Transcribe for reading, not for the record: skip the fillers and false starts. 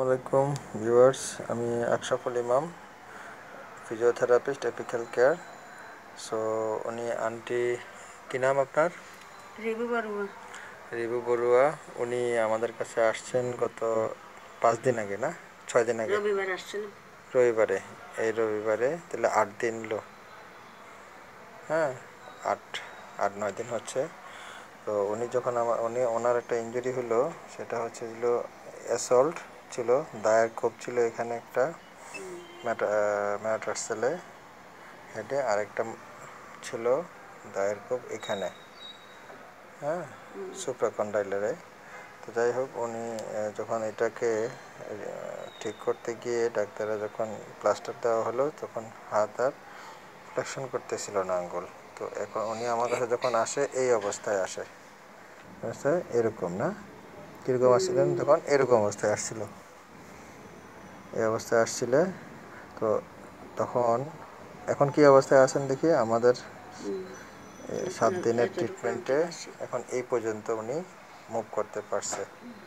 আসসালামাইকুম ভিউয়ার্স, আমি Ashraful Imam, physiotherapist, epical care. So উনি আন্টি, কি নাম আপনার? রিবু বড়ুয়া। রিবু বড়ুয়া। উনি আমাদের কাছে আসছেন গত 5 দিন আগে, না 6 দিন আগে? রবিবার আসছেন। রবিবারে, এই রবিবারে তাহলে 8 দিন লো। হ্যাঁ, 8-9 দিন হচ্ছে। তো উনি যখন ওনার একটা ইনজুরি হলো, সেটা হলো অ্যাসল্ট ছিল, দায়ের কোপ ছিল এখানে একটা, ম্যাটারসেলে হেডে, আরেকটা ছিল দায়ের কোপ এখানে, হ্যাঁ, সুপ্রাকন্ডাইলারে। তো যাই হোক, উনি যখন এটাকে ঠিক করতে গিয়ে ডাক্তাররা যখন প্লাস্টার দেওয়া হলো, তখন হাত আর ফ্লেকশন করতেছিল না আঙ্গুল। তো এখন উনি আমার কাছে যখন আসে, এই অবস্থায় আসে, বুঝতে এরকম না, কীরকম আসছিলেন তখন? এরকম অবস্থায় আসছিল, এই অবস্থায় আসছিলে। তো তখন এখন কি অবস্থায় আছেন দেখি আমাদের 7 দিনের এতটুকু আনতে ট্রিটমেন্টে পারছি। এখন এই পর্যন্ত উনি মুভ করতে পারছে।